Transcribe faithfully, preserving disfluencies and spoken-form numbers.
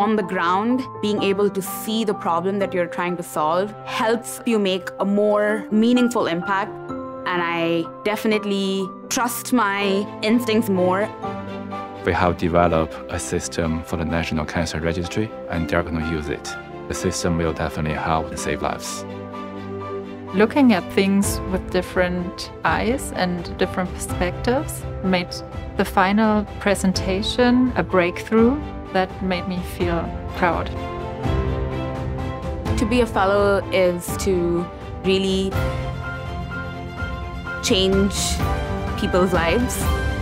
on the ground, being able to see the problem that you're trying to solve helps you make a more meaningful impact. And I definitely trust my instincts more. We have developed a system for the National Cancer Registry, and they're going to use it. The system will definitely help to save lives. Looking at things with different eyes and different perspectives made the final presentation a breakthrough that made me feel proud. To be a fellow is to really change people's lives.